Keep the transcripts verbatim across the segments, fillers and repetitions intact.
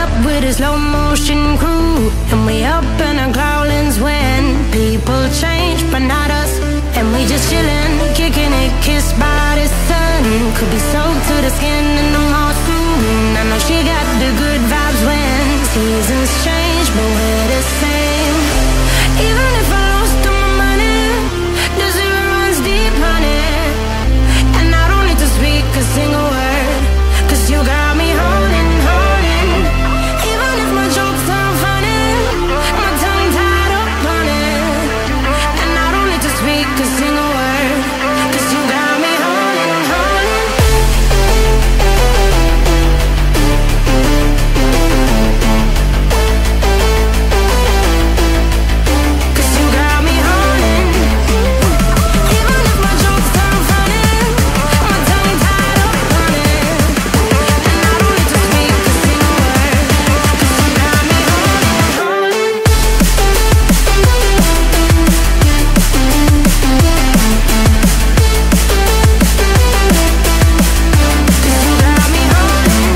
up with a slow motion crew, and we up in our growlings when people change, but not us. And we just chillin', kicking it, kissed by the sun. Could be soaked to the skin in the moss soon. I know she got the good vibes when seasons change, but we're the same. Even if I lost all my money, the zero runs deep, honey. And I don't need to speak a single word, 'cause you got me holding, holding. Even if my jokes sound funny, my tongue tied up on it. And I don't need to speak a single word, 'cause you got me holding, holding. 'Cause you got me holding. Even if my jokes sound funny, my tongue tied up on it. And I don't need to speak a single word, 'cause you got me holding, holding. 'Cause you got me holding.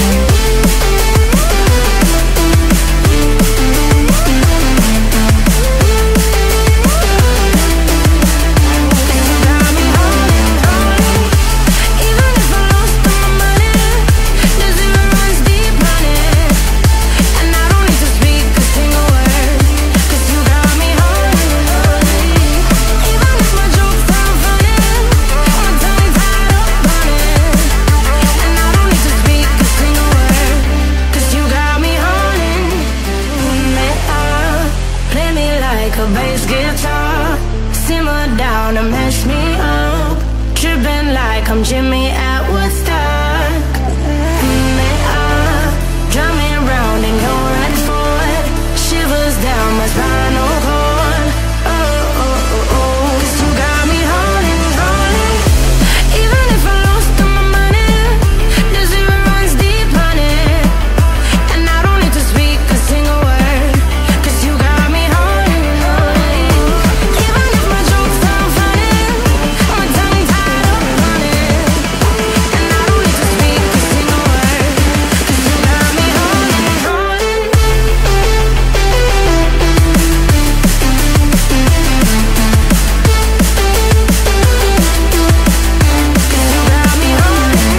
You got me holding, holding. Even if I lost all my money, the zero runs deep, honey. And I don't need to speak a single word, 'cause you got me holding, holding. Even if my jokes sound funny, my tongue tied up on it. And I don't need to speak a single word, 'cause you got me holding. Me up, play me like a bass guitar, simmer down and mash me up, tripping like I'm Jimmy at Woodstock. Me up, drum me round in your red Ford, shivers down my spinal cord. Oh, oh, oh, oh. 'Cause you got me holding, holding. Even if I lost all my money, the zero runs deep, honey. And I don't need to speak a single word, 'cause you got me holding, holding. Even if my jokes sound funny, my tongue tied up on it. And I don't need to speak a single word, 'cause you got me holding, holding. 'Cause you got me holding.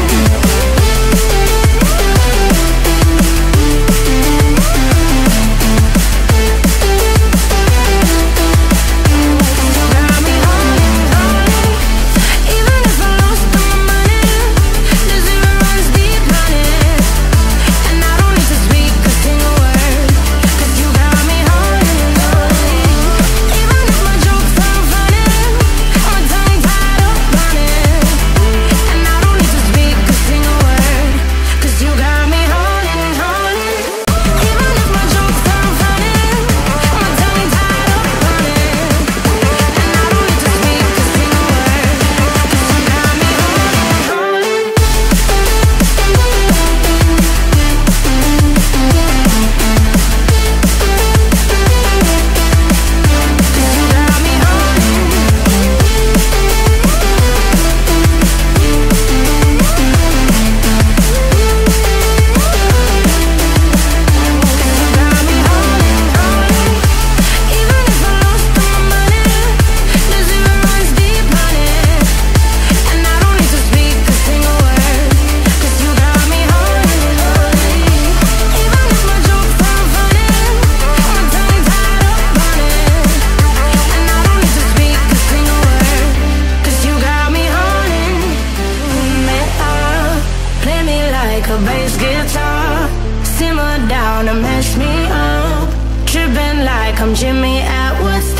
You got me holding, holding. Even if I lost all my money, the zero runs deep, honey. And I don't need to speak a single word, 'cause you got me holding, holding. Even if my jokes sound funny, my tongue tied up on it. And I don't need to speak a single word, 'cause you got me holding, holding. Even if my jokes sound funny, my tongue tied up on it. And I don't need to speak a single word, 'cause you got me holding, holding. A bass guitar, simmer down and mash me up, tripping like I'm Jimmy at Woodstock.